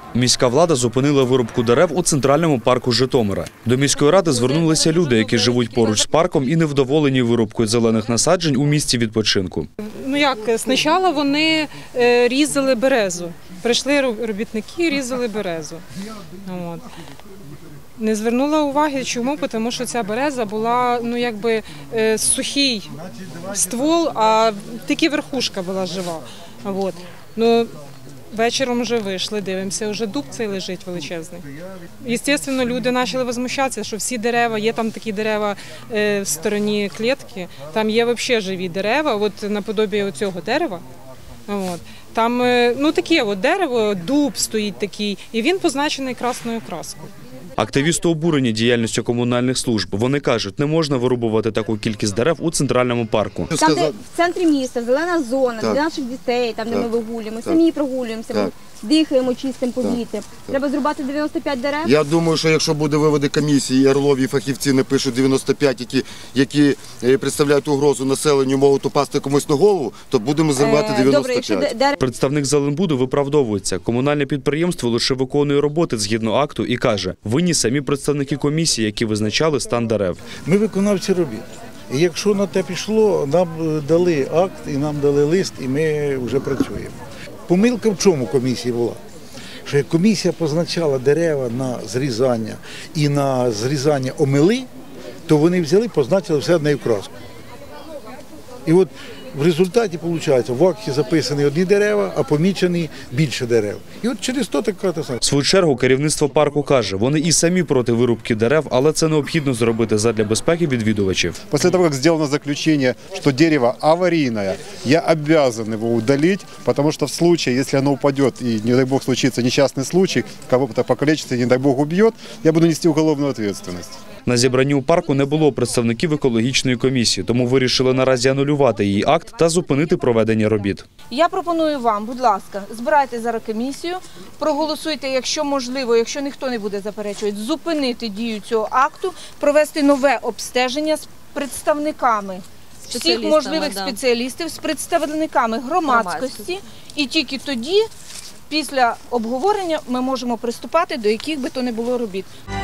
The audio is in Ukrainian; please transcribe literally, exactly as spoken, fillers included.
Міська влада зупинила вирубку дерев у центральному парку Житомира. До міської ради звернулися люди, які живуть поруч з парком і невдоволені вирубкою зелених насаджень у місці відпочинку. Ну як, спочатку вони різали березу. Прийшли робітники і різали березу. От. Не звернула уваги, чому? Тому що ця береза була, ну якби, сухий ствол, а тільки верхушка була жива. От. Ну, вечором вже вийшли, дивимося, вже дуб цей лежить величезний. Звісно, люди почали возмущатися, що всі дерева, є там такі дерева в стороні клітки, там є взагалі живі дерева, от наподобі цього дерева. От. Там ну, таке от дерево, дуб стоїть такий, і він позначений красною краскою. Активісти обурені діяльністю комунальних служб. Вони кажуть, не можна вирубувати таку кількість дерев у центральному парку. Там, де в центрі міста, зелена зона, так. Для наших дітей, там, де так. Ми вигулюємо, самі прогулюємося, так. Дихаємо чистим повітрям. Треба зрубати дев'яносто п'ять дерев? Я думаю, що якщо буде виводи комісії, Орлові фахівці напишуть дев'яносто п'ять, які, які представляють угрозу населенню, можуть упасти комусь на голову, то будемо зрубати дев'яносто п'ять. Добре, Представник Зеленбуду виправдовується. Комунальне підприємство лише виконує роботи згідно акту і каже, винні самі представники комісії, які визначали стан дерев. Ми виконавці робіт. І якщо на те пішло, нам дали акт і нам дали лист, і ми вже працюємо. Помилка в чому комісії була? Що як комісія позначала дерева на зрізання і на зрізання омели, то вони взяли, позначили все однею краскою. І от в результаті, виходить, в акті записані одні дерева, а помічені більше дерев. І от через то така та сама. В свою чергу керівництво парку каже, вони і самі проти вирубки дерев, але це необхідно зробити задля безпеки відвідувачів. Після того, як зроблено заключення, що дерево аварійне, я обов'язаний його удалити, тому що в випадку, якщо воно впаде і, не дай Бог, случиться нещасний случай, кого-то покалечиться, не дай Бог, уб'є, я буду нести уголовну відповідальність. На зібранні у парку не було представників екологічної комісії, тому вирішили наразі анулювати її акт та зупинити проведення робіт. Я пропоную вам, будь ласка, збирайте зараз комісію, проголосуйте, якщо можливо, якщо ніхто не буде заперечувати, зупинити дію цього акту, провести нове обстеження з представниками всіх можливих да. спеціалістів, з представниками громадськості, і тільки тоді, після обговорення, ми можемо приступати до яких би то не було робіт.